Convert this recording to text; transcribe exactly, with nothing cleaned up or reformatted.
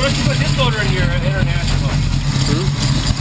don't you put this loader in your international? Hmm?